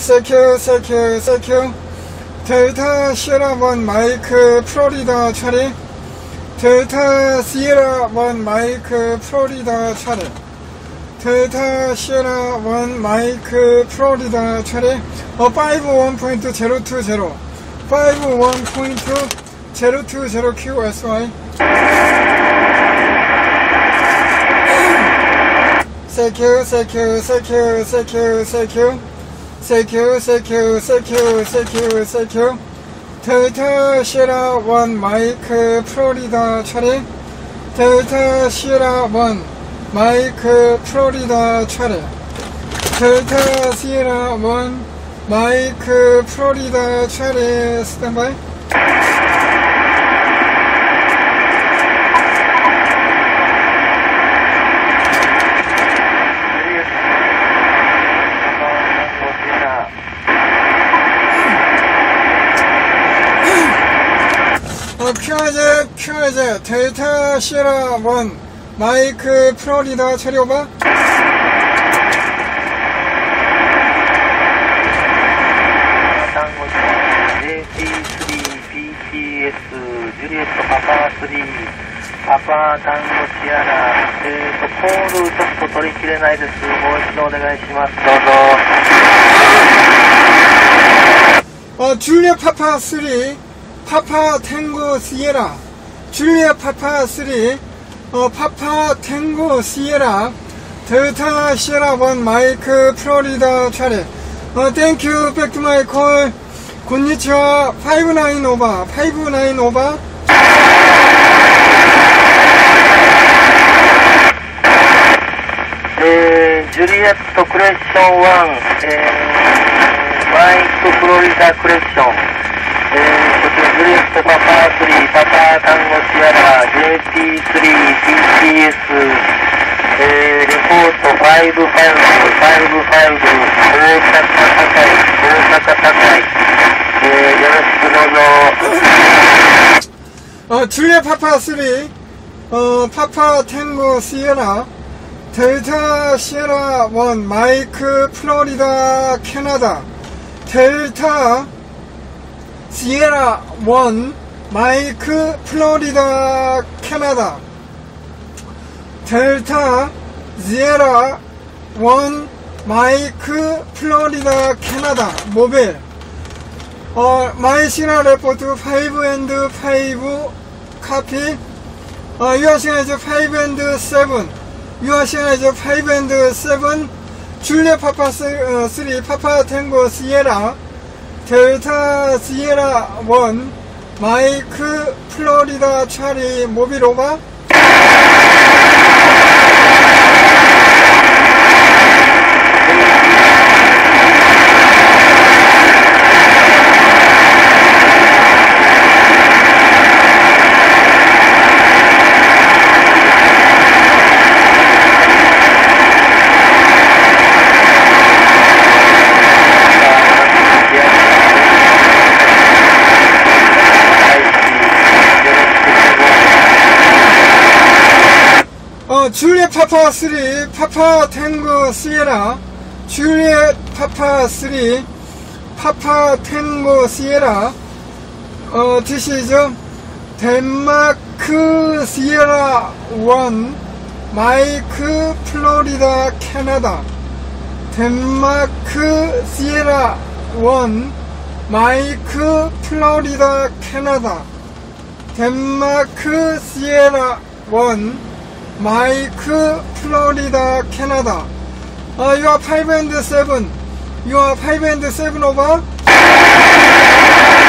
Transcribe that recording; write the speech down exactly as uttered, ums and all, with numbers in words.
세큐 세큐 세큐 델타 시에라 원 마이크 플로리다 차례 델타 시에라 원 마이크 플로리다 차례 델타 시에라 원 마이크 플로리다 차례 어 파이브 원 제로 투 제로 파이브 원 제로 투 제로 큐 에스 와이 세큐 세큐 세큐 세큐 세큐 세큐 세큐 세큐 세큐 세큐 델타 시에라 원 마이크 플로리다 차례 델타 시에라 원 마이크 플로리다 차례 델타 시에라 원 마이크 플로리다 차례 스탠바이 어, 큐아제, 큐아제, 델타 시에라 원, 마이크 플로리다 차례 오바? 제이피쓰리 비티에스 ジュリエット パパスリー パパ単語シアラ、えーと、コールちょっと取りきれないです。もう一度お願いします。どうぞ。 어, 줄리아 파파 쓰리, 파파 탱고 시에라, 줄리아 파파 쓰리, 어, 파파 탱고 시에라, 델타 시에라 원 마이크 플로리다 차례. 어, 땡큐, back to my call. 곤니치와, 파이브 나인 오바, 파이브 나인 오바. 에, 주리엣토 크레션 원, 에, 마이크 플로리다 크레션. 에,こちらジュリエットパパスリー、パパ単語シアラ、ジェイピースリー、ビーティーエス、えー、レポートファイブファイブ、ファイブファイブ、大阪高い、大阪高い、えー、よろしくどうぞ。 어, 줄리아 파파 쓰리, 어, 파파 탱고 시에라, 델타 시에라 원 마이크 플로리다 캐나다, 델타 시에라 원 마이크 플로리다 캐나다 델타 시에라 원 마이크 플로리다 캐나다 모빌 어 마이 시그널 레포트 파이브 앤드 파이브 카피 어 유아 시그널 파이브 앤드 세븐 유아 시그널 파이브 앤드 세븐 줄리아 파파 쓰리 파파 탱고 시에라 델타 시에라 원 마이크 플로리다 차리 모빌 오바 줄리엣 파파 쓰리 파파 탱고 시에라 줄리엣 파파 쓰리 파파 탱고 시에라 어 this is 덴마크 시에라 원 마이크 플로리다 캐나다 덴마크 시에라 원 마이크 플로리다 캐나다 덴마크 시에라 원 마이크 플로리다 캐나다 아 you are 파이브 앤드 세븐 you are 파이브 앤드 세븐 over